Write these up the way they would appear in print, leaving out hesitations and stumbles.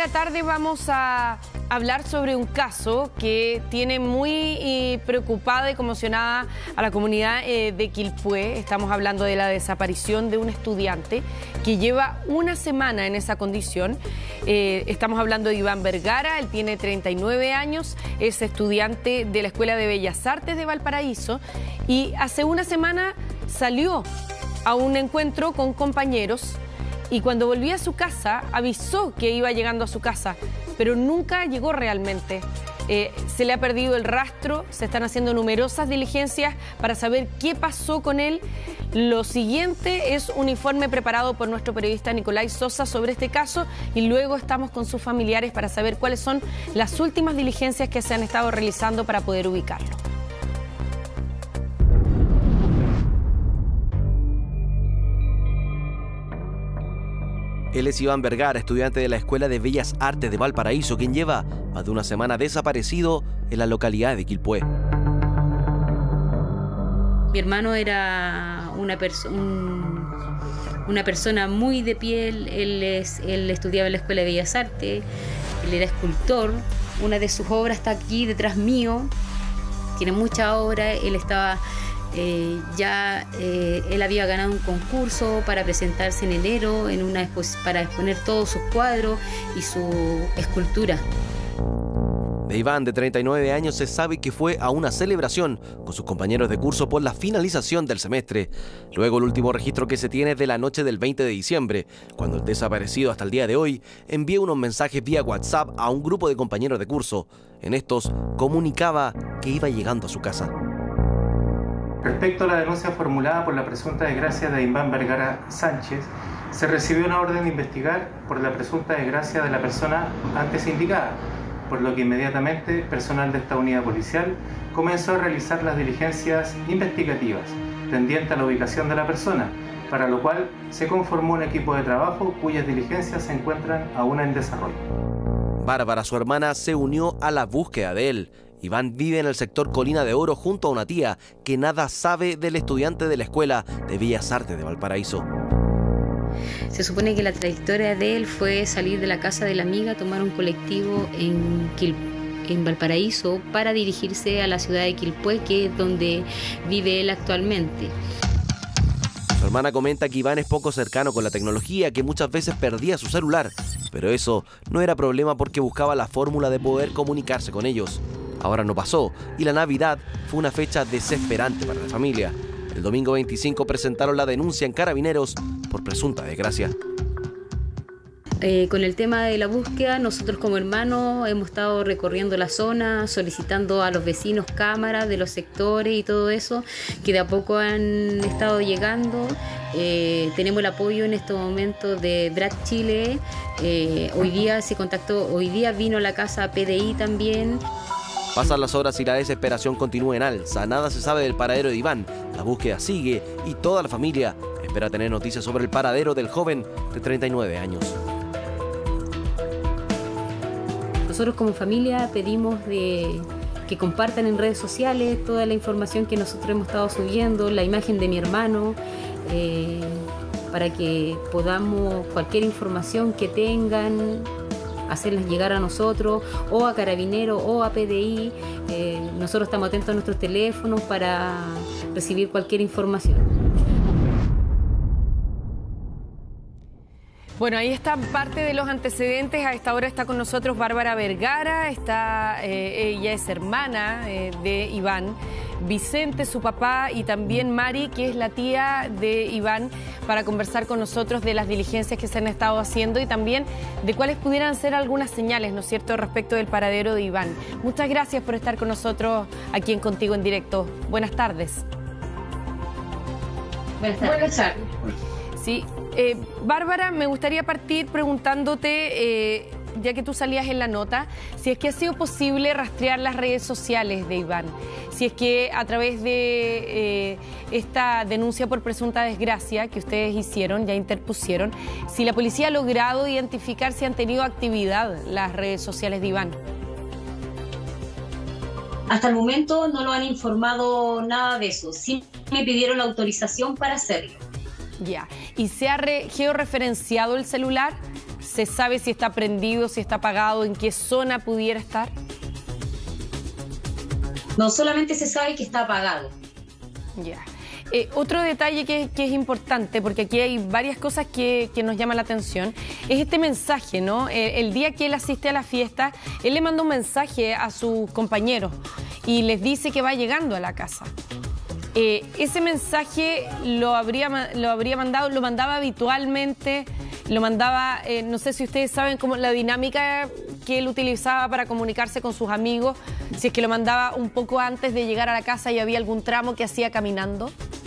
de la tarde vamos a hablar sobre un caso que tiene muy preocupada y conmocionada a la comunidad de Quilpué. Estamos hablando de la desaparición de un estudiante que lleva una semana en esa condición. Estamos hablando de Iván Vergara, él tiene 39 años, es estudiante de la Escuela de Bellas Artes de Valparaíso y hace una semana salió a un encuentro con compañeros y cuando volvía a su casa avisó que iba llegando a su casa, pero nunca llegó realmente. Se le ha perdido el rastro, se están haciendo numerosas diligencias para saber qué pasó con él. Lo siguiente es un informe preparado por nuestro periodista Nicolás Sosa sobre este caso y luego estamos con sus familiares para saber cuáles son las últimas diligencias que se han estado realizando para poder ubicarlo. Él es Iván Vergara, estudiante de la Escuela de Bellas Artes de Valparaíso, quien lleva más de una semana desaparecido en la localidad de Quilpué. Mi hermano era una persona muy de piel, él estudiaba en la Escuela de Bellas Artes, él era escultor, una de sus obras está aquí detrás mío, tiene mucha obra, él estaba... él había ganado un concurso para presentarse en enero para exponer todos sus cuadros y su escultura. De Iván, de 39 años, se sabe que fue a una celebración con sus compañeros de curso por la finalización del semestre. Luego, el último registro que se tiene es de la noche del 20 de diciembre, cuando el desaparecido hasta el día de hoy envió unos mensajes vía WhatsApp a un grupo de compañeros de curso. En estos comunicaba que iba llegando a su casa. Respecto a la denuncia formulada por la presunta desgracia de Iván Vergara Sánchez, se recibió una orden de investigar por la presunta desgracia de la persona antes indicada, por lo que inmediatamente personal de esta unidad policial comenzó a realizar las diligencias investigativas tendientes a la ubicación de la persona, para lo cual se conformó un equipo de trabajo cuyas diligencias se encuentran aún en desarrollo. Bárbara, su hermana, se unió a la búsqueda de él. Iván vive en el sector Colina de Oro junto a una tía que nada sabe del estudiante de la Escuela de Bellas Artes de Valparaíso. Se supone que la trayectoria de él fue salir de la casa de la amiga, tomar un colectivo en Valparaíso para dirigirse a la ciudad de Quilpué, que es donde vive él actualmente. Su hermana comenta que Iván es poco cercano con la tecnología, que muchas veces perdía su celular, pero eso no era problema porque buscaba la fórmula de poder comunicarse con ellos. Ahora no pasó y la Navidad fue una fecha desesperante para la familia. El domingo 25 presentaron la denuncia en Carabineros por presunta desgracia. Con el tema de la búsqueda, nosotros como hermanos hemos estado recorriendo la zona, solicitando a los vecinos cámaras de los sectores y todo eso, que de a poco han estado llegando. Tenemos el apoyo en este momento de Brad Chile. Hoy día vino a la casa PDI también. Pasan las horas y la desesperación continúa en alza. Nada se sabe del paradero de Iván. La búsqueda sigue y toda la familia espera tener noticias sobre el paradero del joven de 39 años. Nosotros como familia pedimos que compartan en redes sociales toda la información que nosotros hemos estado subiendo, la imagen de mi hermano, para que podamos, cualquier información que tengan, hacerlas llegar a nosotros o a Carabineros o a PDI. Nosotros estamos atentos a nuestros teléfonos para recibir cualquier información. Bueno, ahí está parte de los antecedentes. A esta hora está con nosotros Bárbara Vergara, ella es hermana de Iván, Vicente, su papá, y también Mari, que es la tía de Iván, para conversar con nosotros de las diligencias que se han estado haciendo y también de cuáles pudieran ser algunas señales, ¿no es cierto?, respecto del paradero de Iván. Muchas gracias por estar con nosotros aquí en Contigo en Directo. Buenas tardes. Buenas tardes. Sí. Bárbara, me gustaría partir preguntándote, ya que tú salías en la nota, si es que ha sido posible rastrear las redes sociales de Iván, si es que a través de esta denuncia por presunta desgracia que ustedes hicieron, ya interpusieron, si la policía ha logrado identificar si han tenido actividad las redes sociales de Iván. Hasta el momento no lo han informado nada de eso, sí me pidieron la autorización para hacerlo. Ya. ¿Y se ha georreferenciado el celular? ¿Se sabe si está prendido, si está apagado, en qué zona pudiera estar? No, solamente se sabe que está apagado. Ya. Otro detalle que es importante, porque aquí hay varias cosas que nos llaman la atención, es este mensaje, ¿no? El día que él asiste a la fiesta, él le manda un mensaje a sus compañeros y les dice que va llegando a la casa. Ese mensaje lo mandaba habitualmente, lo mandaba, no sé si ustedes saben cómo la dinámica que él utilizaba para comunicarse con sus amigos, si es que lo mandaba un poco antes de llegar a la casa y había algún tramo que hacía caminando.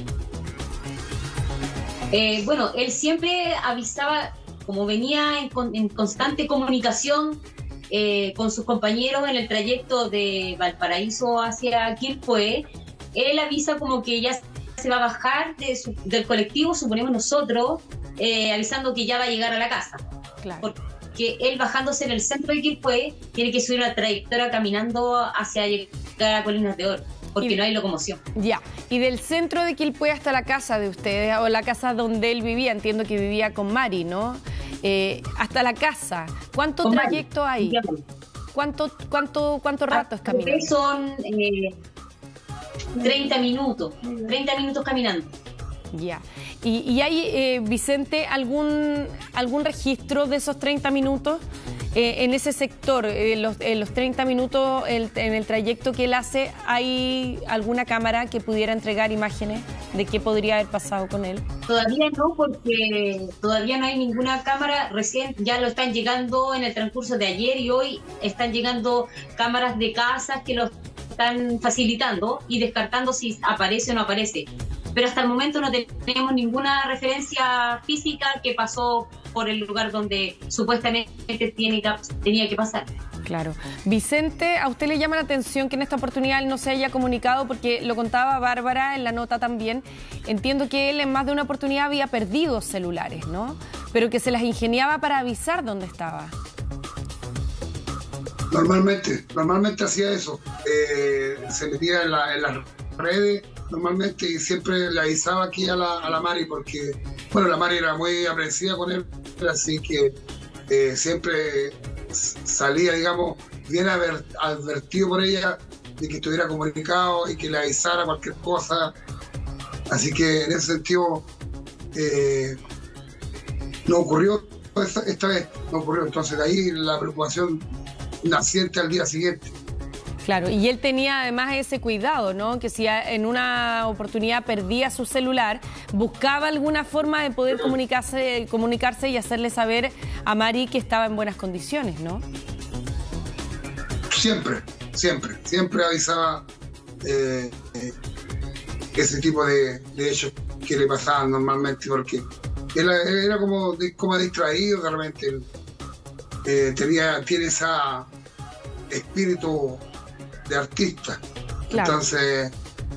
Bueno, él siempre avisaba, como venía en constante comunicación con sus compañeros en el trayecto de Valparaíso hacia Quilpué, él avisa como que ya se va a bajar del colectivo, suponemos nosotros, avisando que ya va a llegar a la casa. Claro. Porque él bajándose en el centro de Quilpué tiene que subir una trayectoria caminando hacia llegar a Colinas de Oro, porque no hay locomoción. Ya, y del centro de Quilpué hasta la casa de ustedes, o la casa donde él vivía, entiendo que vivía con Mari, ¿no? Hasta la casa, ¿cuánto Con trayecto Mari, hay? ¿Cuánto rato es caminando? Son 30 minutos caminando. Ya. ¿Y hay, Vicente, algún registro de esos 30 minutos en ese sector? Los 30 minutos en el trayecto que él hace, ¿hay alguna cámara que pudiera entregar imágenes de qué podría haber pasado con él? Todavía no, porque todavía no hay ninguna cámara. Recién ya lo están llegando en el transcurso de ayer y hoy están llegando cámaras de casas que lo están facilitando y descartando si aparece o no aparece. Pero hasta el momento no tenemos ninguna referencia física que pasó por el lugar donde supuestamente tenía que pasar. Claro. Vicente, ¿a usted le llama la atención que en esta oportunidad él no se haya comunicado? Porque lo contaba Bárbara en la nota también. Entiendo que él en más de una oportunidad había perdido celulares, ¿no? Pero que se las ingeniaba para avisar dónde estaba. Normalmente hacía eso. Se metía en las redes normalmente y siempre le avisaba aquí a la Mari, porque, bueno, la Mari era muy aprensiva con él, así que siempre salía, digamos, bien advertido por ella de que estuviera comunicado y que le avisara cualquier cosa. Así que en ese sentido no ocurrió esta vez, no ocurrió. Entonces de ahí la preocupación naciente al día siguiente. Claro, y él tenía además ese cuidado, ¿no? Que si en una oportunidad perdía su celular, buscaba alguna forma de poder comunicarse y hacerle saber a Mari que estaba en buenas condiciones, ¿no? Siempre avisaba ese tipo de hechos que le pasaban normalmente, porque él era como distraído realmente. Tiene ese espíritu de artista. Claro. Entonces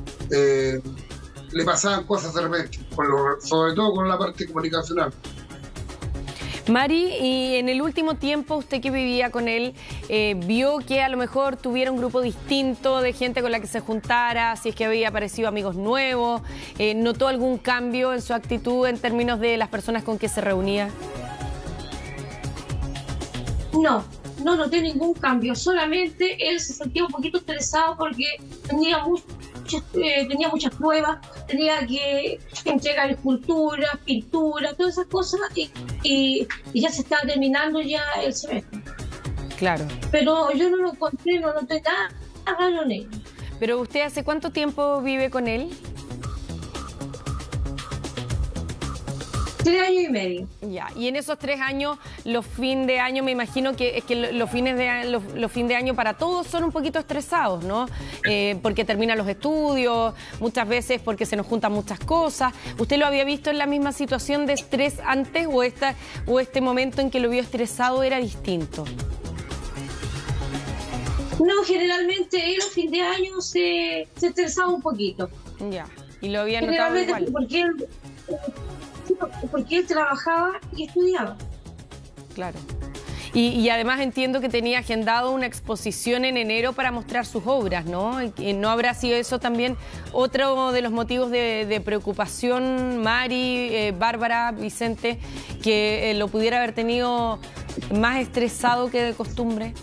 le pasaban cosas de repente, sobre todo con la parte comunicacional. Mari, y en el último tiempo, usted que vivía con él, vio que a lo mejor tuviera un grupo distinto de gente con la que se juntara, si es que había aparecido amigos nuevos, ¿notó algún cambio en su actitud en términos de las personas con que se reunía? No noté ningún cambio, solamente él se sentía un poquito estresado porque tenía muchas pruebas, tenía que entregar esculturas, pinturas, todas esas cosas y ya se estaba terminando ya el semestre. Claro. Pero yo no lo encontré, no noté nada raro en él. ¿Pero usted hace cuánto tiempo vive con él? 3 años y medio. Ya, y en esos 3 años, los fines de año, me imagino que es que los fines de año para todos son un poquito estresados, ¿no? Porque terminan los estudios, muchas veces porque se nos juntan muchas cosas. ¿Usted lo había visto en la misma situación de estrés antes o este momento en que lo vio estresado era distinto? No, generalmente él a fin de año se estresaba un poquito. Ya, y lo había notado igual. Porque él trabajaba y estudiaba. Claro. Y además entiendo que tenía agendado una exposición en enero para mostrar sus obras, ¿no? ¿No habrá sido eso también otro de los motivos de preocupación, Mari, Bárbara, Vicente, que lo pudiera haber tenido más estresado que de costumbre?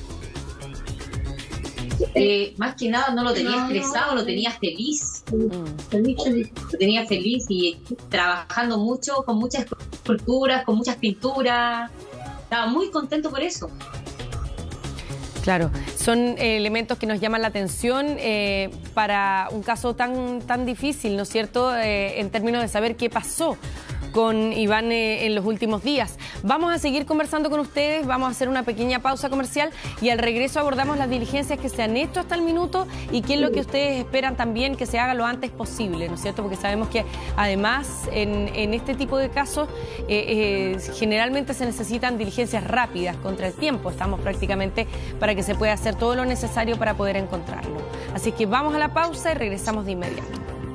Más que nada no lo tenía estresado, lo tenía feliz. Lo tenía feliz y trabajando mucho, con muchas esculturas, con muchas pinturas. Estaba muy contento por eso. Claro, son elementos que nos llaman la atención para un caso tan difícil, ¿no es cierto?, en términos de saber qué pasó con Iván en los últimos días. Vamos a seguir conversando con ustedes, vamos a hacer una pequeña pausa comercial y al regreso abordamos las diligencias que se han hecho hasta el minuto y qué es lo que ustedes esperan también que se haga lo antes posible, ¿no es cierto? Porque sabemos que además en este tipo de casos generalmente se necesitan diligencias rápidas contra el tiempo. Estamos prácticamente para que se pueda hacer todo lo necesario para poder encontrarlo. Así que vamos a la pausa y regresamos de inmediato.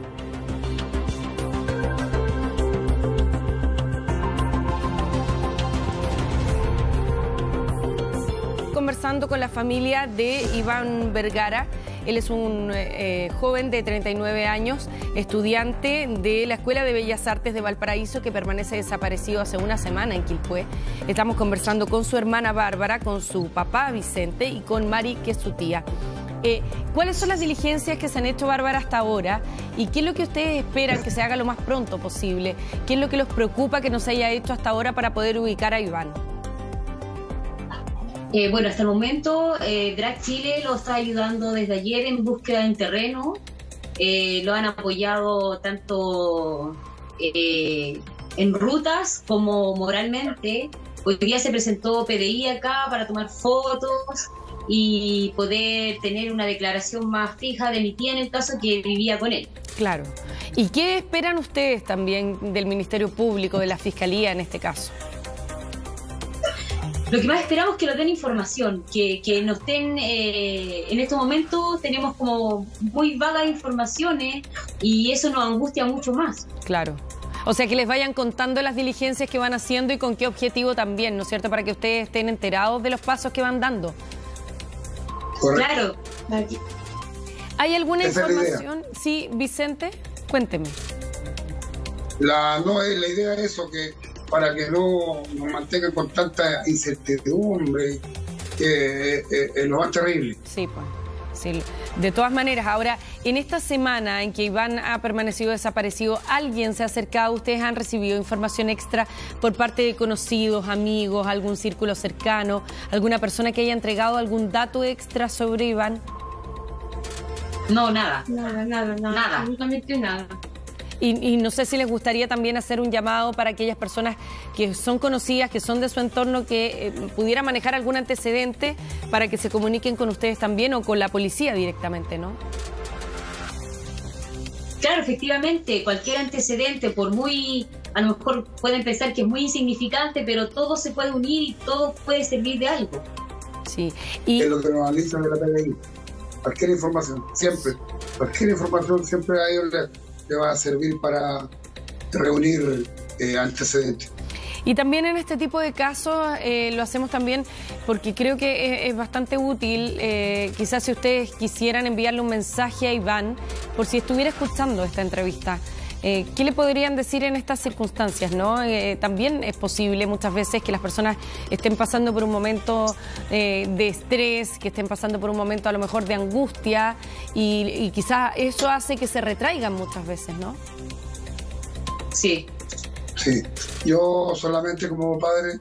Conversando con la familia de Iván Vergara. Él es un joven de 39 años, estudiante de la Escuela de Bellas Artes de Valparaíso, que permanece desaparecido hace una semana en Quilpué. Estamos conversando con su hermana Bárbara, con su papá Vicente y con Mari, que es su tía. ¿Cuáles son las diligencias que se han hecho, Bárbara, hasta ahora? ¿Y qué es lo que ustedes esperan que se haga lo más pronto posible? ¿Qué es lo que los preocupa que no se haya hecho hasta ahora para poder ubicar a Iván? Bueno, hasta el momento Drag Chile lo está ayudando desde ayer en búsqueda en terreno. Lo han apoyado tanto en rutas como moralmente. Hoy día se presentó PDI acá para tomar fotos y poder tener una declaración más fija de mi tía en el caso que vivía con él. Claro. ¿Y qué esperan ustedes también del Ministerio Público, de la Fiscalía en este caso? Lo que más esperamos es que nos den información, que nos den, en estos momentos tenemos como muy vagas informaciones y eso nos angustia mucho más. Claro. O sea, que les vayan contando las diligencias que van haciendo y con qué objetivo también, ¿no es cierto? Para que ustedes estén enterados de los pasos que van dando. Correcto. Claro. ¿Hay alguna información? Sí, Vicente, cuénteme. La idea es eso, que para que no nos mantengan con tanta incertidumbre, es lo más terrible. Sí, pues. Sí. De todas maneras, ahora, en esta semana en que Iván ha permanecido desaparecido, ¿alguien se ha acercado? ¿Ustedes han recibido información extra por parte de conocidos, amigos, algún círculo cercano, alguna persona que haya entregado algún dato extra sobre Iván? No, nada. Nada. Absolutamente nada. Y no sé si les gustaría también hacer un llamado para aquellas personas que son conocidas, que son de su entorno, que pudiera manejar algún antecedente para que se comuniquen con ustedes también o con la policía directamente, ¿no? Claro, efectivamente, cualquier antecedente, por muy, a lo mejor pueden pensar que es muy insignificante, pero todo se puede unir y todo puede servir de algo. Sí. Y es lo que nos analizan de la PDI. Cualquier información, siempre. Cualquier información siempre a ellos le va a servir para reunir antecedentes. Y también en este tipo de casos lo hacemos también porque creo que es bastante útil, quizás si ustedes quisieran enviarle un mensaje a Iván, por si estuviera escuchando esta entrevista. ¿Qué le podrían decir en estas circunstancias, ¿no? También es posible muchas veces que las personas estén pasando por un momento de estrés, que estén pasando por un momento a lo mejor de angustia y quizás eso hace que se retraigan muchas veces, ¿no? Sí. Sí, yo solamente como padre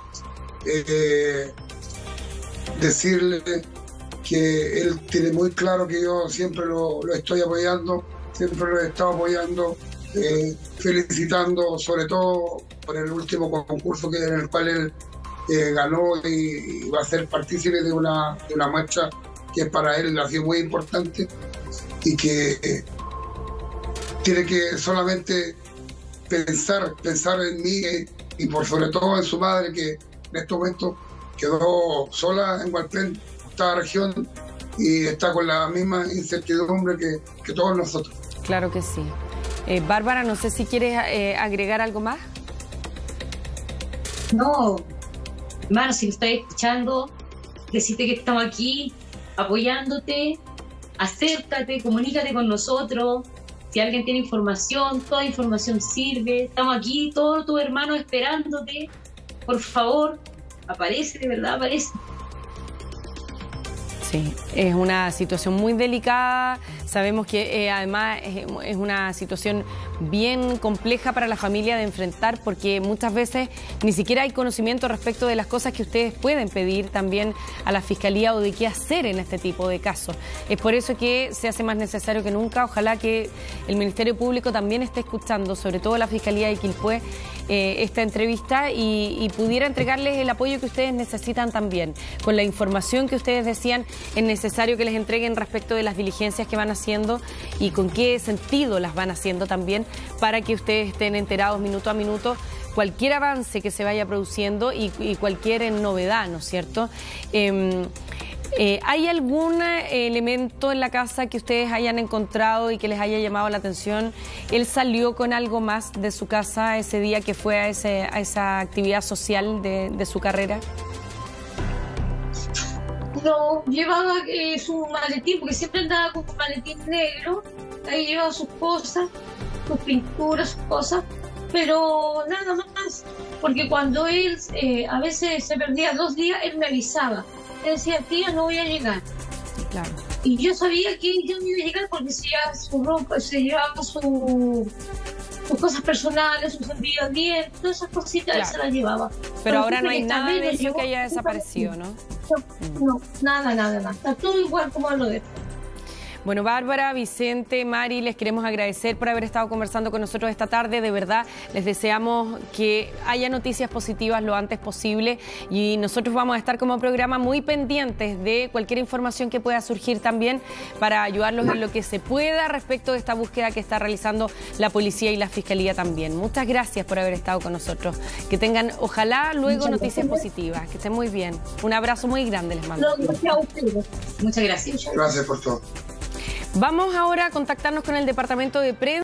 decirle que él tiene muy claro que yo siempre lo estoy apoyando, siempre lo he estado apoyando, felicitando sobre todo por el último concurso en el cual él ganó y va a ser partícipe de una muestra que para él ha sido muy importante y que tiene que solamente pensar en mí y por sobre todo en su madre, que en este momento quedó sola en Hualpén, esta región, y está con la misma incertidumbre que todos nosotros. Claro que sí. Bárbara, no sé si quieres agregar algo más. No, Hermano, si me estás escuchando, decirte que estamos aquí apoyándote, acércate, comunícate con nosotros. Si alguien tiene información, toda información sirve. Estamos aquí, todos tus hermanos esperándote. Por favor, aparece, de verdad, aparece. Sí, es una situación muy delicada. Sabemos que además es una situación bien compleja para la familia de enfrentar, porque muchas veces ni siquiera hay conocimiento respecto de las cosas que ustedes pueden pedir también a la Fiscalía o de qué hacer en este tipo de casos. Es por eso que se hace más necesario que nunca. Ojalá que el Ministerio Público también esté escuchando, sobre todo la Fiscalía de Quilpué, esta entrevista y pudiera entregarles el apoyo que ustedes necesitan también. Con la información que ustedes decían, es necesario que les entreguen respecto de las diligencias que van haciendo y con qué sentido las van haciendo también, para que ustedes estén enterados minuto a minuto cualquier avance que se vaya produciendo y cualquier novedad, ¿no es cierto? ¿Hay algún elemento en la casa que ustedes hayan encontrado y que les haya llamado la atención? ¿Él salió con algo más de su casa ese día que fue a esa actividad social de su carrera? No, llevaba su maletín, porque siempre andaba con un maletín negro. Ahí llevaba sus cosas, sus pinturas, sus cosas, pero nada más. Porque cuando él a veces se perdía 2 días, él me avisaba. Él decía, tía, no voy a llegar. Claro. Y yo sabía que yo no iba a llegar porque se llevaba su ropa, se llevaba sus cosas personales, sus cepillos de dientes, todas esas cositas, Claro. Él se las llevaba. Pero ahora no hay esta nada vez de me eso llegó que haya un desaparecido, ¿no? No, nada. Está todo igual como lo de. Bueno, Bárbara, Vicente, Mari, les queremos agradecer por haber estado conversando con nosotros esta tarde. De verdad, les deseamos que haya noticias positivas lo antes posible y nosotros vamos a estar como programa muy pendientes de cualquier información que pueda surgir también para ayudarlos en lo que se pueda respecto de esta búsqueda que está realizando la policía y la Fiscalía también. Muchas gracias por haber estado con nosotros. Que tengan, ojalá, luego noticias positivas. Que estén muy bien. Un abrazo muy grande les mando. Muchas gracias. Gracias por todo. Vamos ahora a contactarnos con el departamento de prensa.